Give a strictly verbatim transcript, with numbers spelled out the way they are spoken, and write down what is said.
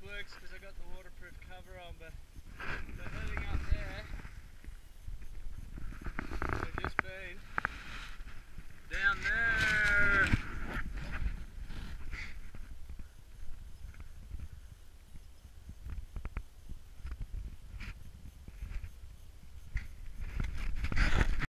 works because I got the waterproof cover on, but